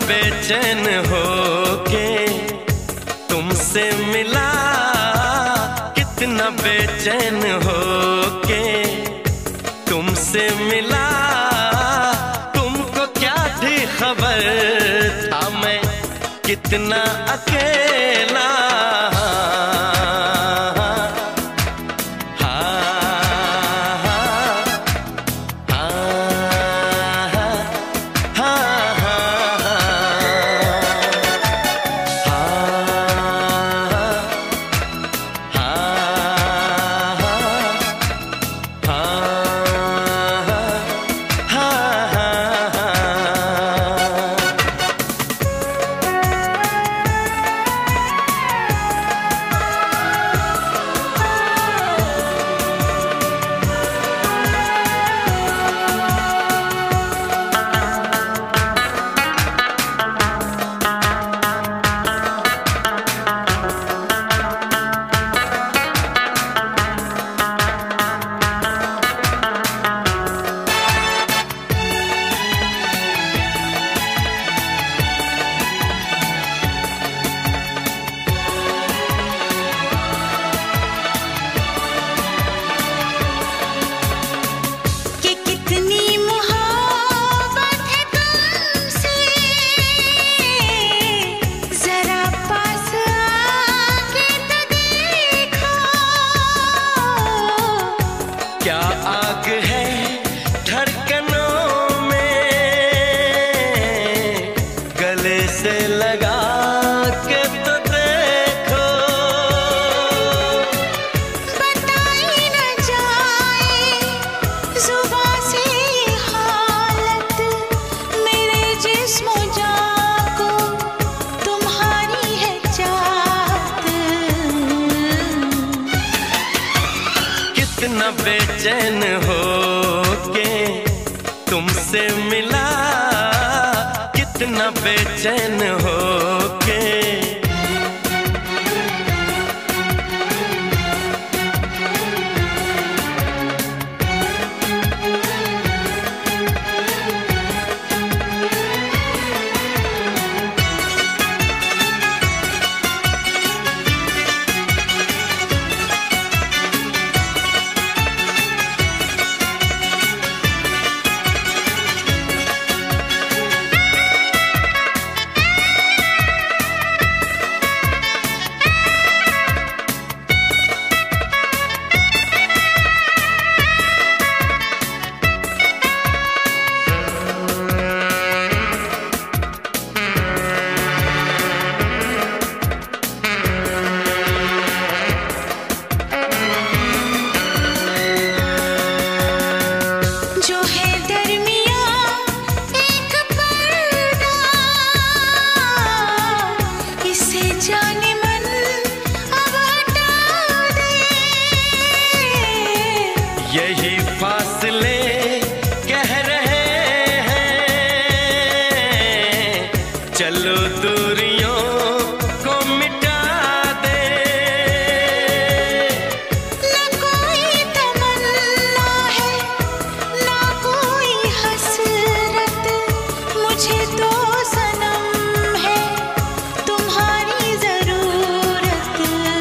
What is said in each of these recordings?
बेचैन होके तुमसे मिला, कितना बेचैन होके तुमसे मिला। तुमको क्या थी खबर था मैं कितना अकेला। क्या आग है धड़कनों में, गले से लगा के तो देखो। बताई न जाए जुबां से हालत मेरे जिस्म जान को, तुम्हारी है चाहत। कितना बेचैन होके तुमसे मिला, कितना बेचैन होके। यही फासले कह रहे हैं, चलो दूरियों को मिटा दे। न कोई तमन्ना है न कोई हसरत, मुझे तो सनम है तुम्हारी जरूरत।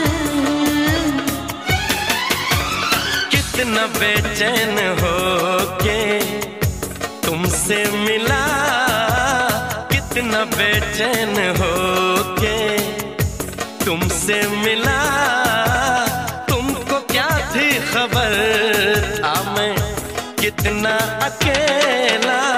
कितना बेचैन होके तुमसे मिला, कितना बेचैन होके तुमसे मिला। तुमको क्या थी खबर था मैं कितना अकेला।